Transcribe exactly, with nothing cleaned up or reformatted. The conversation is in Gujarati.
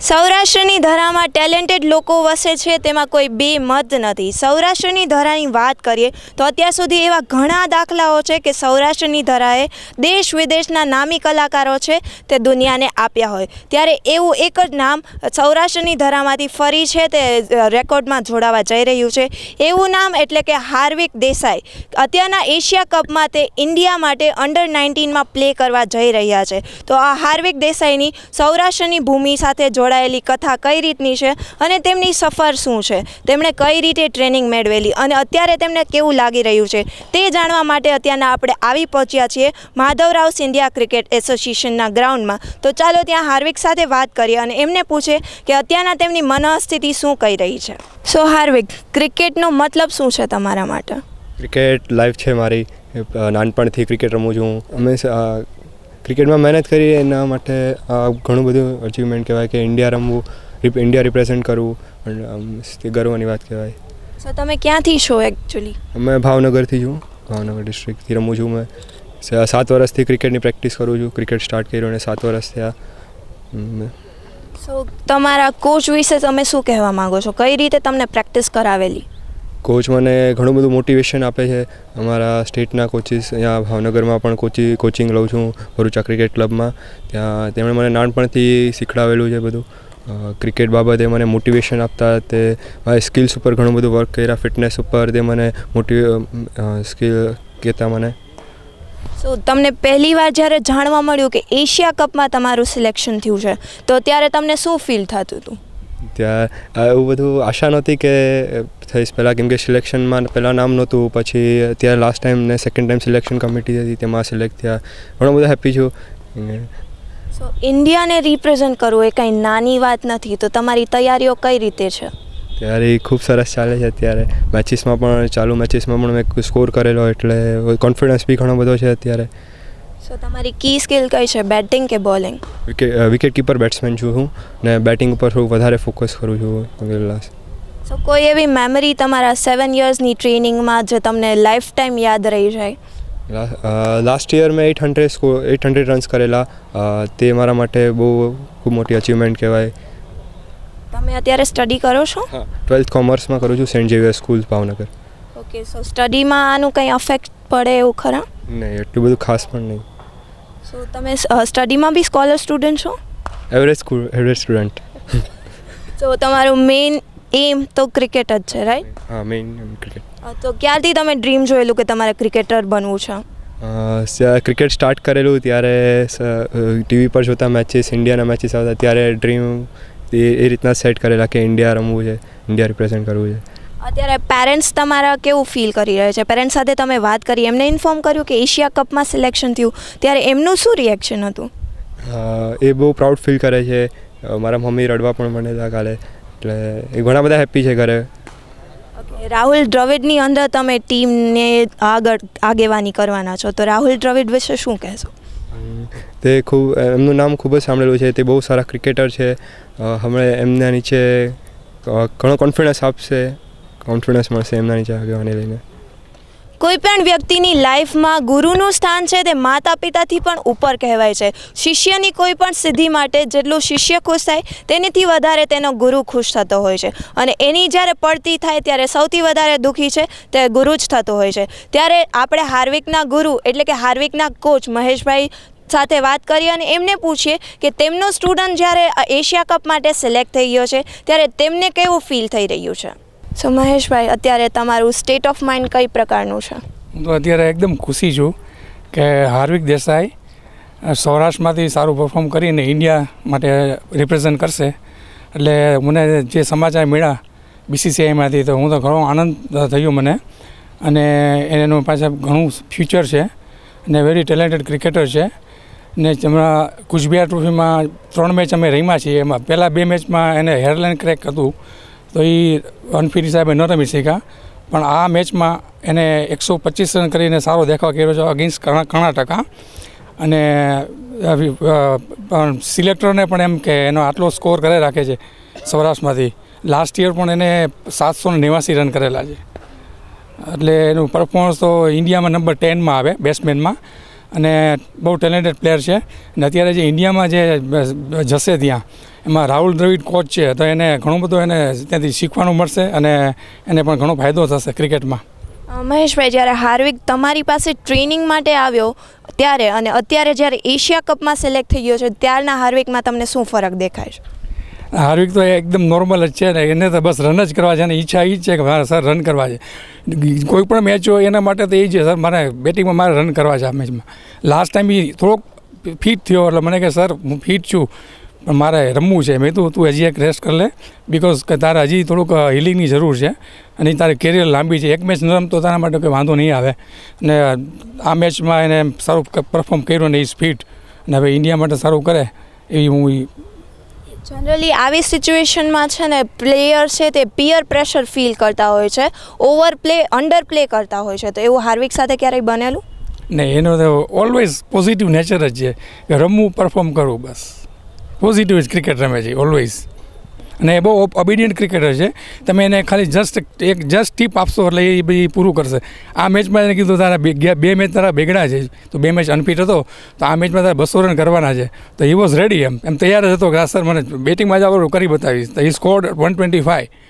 સૌરાષ્ટ્રની ધરામાં ટેલેન્ટેડ લોકો વસે છે, તેમાં કોઈ બે મત નથી. સૌરાષ્ટ્રની ધરાની વાત કરીએ તો અત્યાર સુધી એવા ઘણા દાખલાઓ છે કે સૌરાષ્ટ્રની ધરાએ દેશ વિદેશના નામી કલાકારો છે તે દુનિયાને આપ્યા હોય. ત્યારે એવું એક જ નામ સૌરાષ્ટ્રની ધરામાંથી ફરી છે તે રેકોર્ડમાં જોડાવા જઈ રહ્યું છે. એવું નામ એટલે કે હાર્વિક દેસાઈ. અત્યારના એશિયા કપમાં તે ઇન્ડિયા માટે અંડર નાઇન્ટીનમાં પ્લે કરવા જઈ રહ્યા છે. તો આ હાર્વિક દેસાઈની સૌરાષ્ટ્રની ભૂમિ સાથે જોડાયેલી કથા કઈ રીતની છે અને તેમની સફર શું છે, તેમણે કઈ રીતે ટ્રેનિંગ મેળવેલી અને અત્યારે તેમને કેવું લાગી રહ્યું છે તે જાણવા માટે અત્યારના આપણે આવી પહોંચ્યા છીએ માધવરાવ સિંધિયા ક્રિકેટ એસોસિએશનના ગ્રાઉન્ડમાં. તો ચાલો ત્યાં હાર્વિક સાથે વાત કરીએ અને એમને પૂછે કે અત્યારના તેમની મનસ્થિતિ શું કહી રહી છે. સો હાર્વિક, ક્રિકેટનો મતલબ શું છે તમારા માટે? ક્રિકેટ લાઈફ છે મારી. નાનપણથી ક્રિકેટ રમું છું. અમે ક્રિકેટમાં મહેનત કરી, એના માટે ઘણું બધું અચીવમેન્ટ કહેવાય કે ઇન્ડિયા રમવું, ઇન્ડિયા રિપ્રેઝેન્ટ કરવું, તે ગર્વની વાત કહેવાય. સો તમે ક્યાંથી છો એકચ્યુઅલી? અમે ભાવનગરથી છું, ભાવનગર ડિસ્ટ્રિક્ટથી રમું છું. મેં સાત વર્ષથી ક્રિકેટની પ્રેક્ટિસ કરું છું. ક્રિકેટ સ્ટાર્ટ કર્યું અને સાત વર્ષ થયા. સો તમારા કોચ વિશે તમે શું કહેવા માગો છો? કઈ રીતે તમને પ્રેક્ટિસ કરાવેલી? કોચ મને ઘણું બધું મોટિવેશન આપે છે. અમારા સ્ટેટના કોચિસ અહીંયા ભાવનગરમાં પણ કોચી કોચિંગ લઉં છું ભરૂચા ક્રિકેટ ક્લબમાં. ત્યાં તેમણે મને નાનપણથી શીખડાવેલું છે બધું. ક્રિકેટ બાબતે મને મોટિવેશન આપતા, તે મારી સ્કિલ્સ ઉપર ઘણું બધું વર્ક કર્યા, ફિટનેસ ઉપર તે મને મોટિવ સ્કિલ કહેતા મને. સો તમને પહેલી વાર જ્યારે જાણવા મળ્યું કે એશિયા કપમાં તમારું સિલેક્શન થયું છે તો ત્યારે તમને શું ફીલ થતું હતું? ત્યાં એવું બધું આશા નહોતી કે થઈશ પહેલાં, કેમ કે સિલેક્શનમાં પહેલાં નામ નહોતું. પછી ત્યારે લાસ્ટ ટાઈમ ને સેકન્ડ ટાઈમ સિલેક્શન કમિટી હતી, તેમાં સિલેક્ટ થયા. ઘણો બધો હેપી છું. સો ઇન્ડિયાને રિપ્રેઝન્ટ કરવું એ કંઈ નાની વાત નથી. તો તમારી તૈયારીઓ કઈ રીતે છે? તૈયારી ખૂબ સરસ ચાલે છે. અત્યારે મેચીસમાં પણ, ચાલુ મેચીસમાં પણ મેં સ્કોર કરેલો, એટલે કોન્ફિડન્સ બી ઘણો બધો છે અત્યારે. સો તમારી કી સ્કિલ કઈ છે, બેટિંગ કે bowling? Wicket wicket keeper batsman છું હું, ને બેટિંગ ઉપર થોડું વધારે ફોકસ કરું છું. સો કોઈ એવી મેમરી તમારા સેવન યર્સની ટ્રેનિંગમાં જે તમને લાઈફ ટાઈમ યાદ રહી જાય? લાસ્ટ યર મેં eight hundred score eight hundred runs કરેલા. તે મારા માટે બહુ ખૂબ મોટી અચીવમેન્ટ કહેવાય. તમે અત્યારે સ્ટડી કરો છો? હા, ટ્વેલ્થ કોમર્સમાં કરું છું, Saint Xavier school Bhavnagar. Okay, so સ્ટડીમાં આનું કંઈ અફેક્ટ પડે એવું ખરા? નહીં, એટલું બધું ખાસ પણ નહીં. સો તમે સ્ટડીમાં બી સ્કોલર સ્ટુડન્ટ છો? Average school average student. તો તમારું મેઇન એમ તો ક્રિકેટ જ છે, રાઈટ? હા, મેઇન ક્રિકેટ. તો ક્યારથી તમે ડ્રીમ જોયેલું કે તમારે ક્રિકેટર બનવું છે? ક્રિકેટ સ્ટાર્ટ કરેલું ત્યારે ટીવી પર જોતા મેચીસ, ઇન્ડિયાના મેચીસ આવતા, ત્યારે ડ્રીમ એ એ રીતના સેટ કરેલા કે ઇન્ડિયા રમવું છે, ઇન્ડિયા રિપ્રેઝેન્ટ કરવું છે. અત્યારે પેરેન્ટ્સ તમારા કેવું ફીલ કરી રહ્યા છે? પેરેન્ટ્સ સાથે તમે વાત કરી, એમને ઇન્ફોર્મ કર્યું કે એશિયા કપમાં સિલેક્શન થયું, ત્યારે એમનું શું રિએક્શન હતું? એ બહુ પ્રાઉડ ફીલ કરે છે. મારા મમ્મી રડવા પણ બનેલા કાલે, એટલે એ ઘણા બધા હેપી છે ઘરે. ઓકે, રાહુલ દ્રવિડની અંદર તમે ટીમને આગળ આગેવાની કરવાના છો, તો રાહુલ દ્રવિડ વિશે શું કહેશો? તે ખૂબ, એમનું નામ ખૂબ જ સાંભળેલું છે. તે બહુ સારા ક્રિકેટર છે. હમણાં એમના નીચે ઘણો કોન્ફિડન્સ આપશે, કોન્ફિડન્સ મળશે એમના નીચે આગેવાની લઈને. કોઈ પણ વ્યક્તિની લાઈફમાં ગુરુનું સ્થાન છે તે માતા પિતાથી પણ ઉપર કહેવાય છે. શિષ્યની કોઈ પણ સિદ્ધિ માટે જેટલું શિષ્ય ખુશ થાય તેનાથી વધારે તેનો ગુરુ ખુશ થતો હોય છે, અને એની જ્યારે પડતી થાય ત્યારે સૌથી વધારે દુઃખી છે તે ગુરુ જ થતો હોય છે. ત્યારે આપણે હાર્વિકના ગુરુ એટલે કે હાર્વિકના કોચ મહેશભાઈ સાથે વાત કરીએ અને એમને પૂછીએ કે તેમનો સ્ટુડન્ટ જ્યારે એશિયા કપ માટે સિલેક્ટ થઈ ગયો છે ત્યારે તેમને કેવું ફીલ થઈ રહ્યું છે? સો મહેશભાઈ, અત્યારે તમારું સ્ટેટ ઓફ માઇન્ડ કઈ પ્રકારનું છે? હું તો અત્યારે એકદમ ખુશી છું કે હાર્વિક દેસાઈ સૌરાષ્ટ્રમાંથી સારું પરફોર્મ કરીને ઇન્ડિયા માટે રિપ્રેઝન્ટ કરશે. એટલે મને જે સમાચાર મળ્યા બીસીસીઆઈમાંથી તો હું તો ઘણો આનંદ થયો મને, અને એનું પાછા ઘણું ફ્યુચર છે અને વેરી ટેલેન્ટેડ ક્રિકેટર છે. ને હમણાં કુચબિહાર ટ્રોફીમાં ત્રણ મેચ અમે રમ્યા છીએ. એમાં પહેલાં બે મેચમાં એને હેરલાઇન ક્રેક હતું, તો એ અનફિટ હિસાબે ન રમી શક્યા. પણ આ મેચમાં એને એકસો પચીસ રન કરીને સારો દેખાવ કર્યો છે અગેન્સ્ટ કર્ણાટક. અને સિલેક્ટરને પણ એમ કે એનો આટલો સ્કોર કરે રાખે છે સૌરાષ્ટ્રમાંથી. લાસ્ટ યર પણ એને સાતસો ને નેવાસી રન કરેલા છે. એટલે એનું પરફોર્મન્સ તો ઇન્ડિયામાં નંબર ટેનમાં આવે બેટ્સમેનમાં. અને બહુ ટેલેન્ટેડ પ્લેયર છે. અને અત્યારે જે ઇન્ડિયામાં જે જશે ત્યાં એમાં રાહુલ દ્રવિડ કોચ છે, તો એને ઘણું બધું એને ત્યાંથી શીખવાનું મળશે અને એને પણ ઘણો ફાયદો થશે ક્રિકેટમાં. અ, મહેશભાઈ, જ્યારે હાર્વિક તમારી પાસે ટ્રેનિંગ માટે આવ્યો ત્યારે અને અત્યારે જ્યારે એશિયા કપમાં સિલેક્ટ થઈ ગયો છે ત્યારના હાર્વિકમાં તમને શું ફરક દેખાય છે? હાર્વિક તો એકદમ નોર્મલ જ છે ને, એને તો બસ રન જ કરવા છે અને ઈચ્છા એ જ છે કે મારે સર રન કરવા છે. કોઈ પણ મેચ હોય એના માટે તો એ છે સર મારે બેટિંગમાં મારે રન કરવા છે આ મેચમાં. લાસ્ટ ટાઈમ એ થોડોક ફિટ થયો એટલે મને કે સર હું ફિટ છું પણ મારે રમવું છે. મેં તું તું હજી એક રેસ્ટ કરી લે, બિકોઝ કે તારે હજી થોડુંક હિલિંગની જરૂર છે અને તારી કેરિયર લાંબી છે. એક મેચ ન રમતો તારા માટે કોઈ વાંધો નહીં આવે. અને આ મેચમાં એને સારું પરફોર્મ કર્યું ને એ સ્પીડ અને હવે ઇન્ડિયા માટે સારું કરે એવી હું. જનરલી આવી સિચ્યુએશનમાં છે ને પ્લેયર છે તે પિયર પ્રેશર ફીલ કરતા હોય છે, ઓવર પ્લે અંડર પ્લે કરતા હોય છે, તો એવું હાર્વિક સાથે ક્યારેય બનેલું? નહીં, એનો તો ઓલવેઝ પોઝિટિવ નેચર જ છે કે રમવું, પરફોર્મ કરવું, બસ પોઝિટિવ જ ક્રિકેટ રમે છે ઓલવેઝ. અને એ બહુ ઓબિડિયન્ટ ક્રિકેટર છે. તમે એને ખાલી જસ્ટ એક જસ્ટ ટીપ આપશો એટલે એ બધી પૂરું કરશે. આ મેચમાં એને કીધું તારા બે બે મેચ તારા બેગડા છે, તો બે મેચ અનફિટ હતો, તો આ મેચમાં તારે બસો રન કરવાના છે. તો હી વોઝ રેડી, એમ એમ તૈયાર જ હતો કે આ સર મને બેટિંગમાં જ આવડું કરી બતાવીશ. તો he scored one twenty five